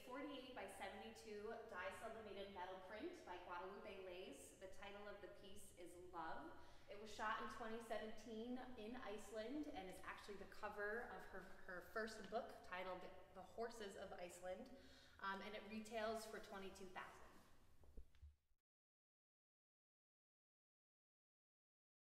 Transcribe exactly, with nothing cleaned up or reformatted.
forty-eight by seventy-two dye sublimated metal print by Guadalupe Lays. The title of the piece is Love. It was shot in twenty seventeen in Iceland and is actually the cover of her, her first book titled The Horses of Iceland, um, and it retails for twenty-two thousand dollars.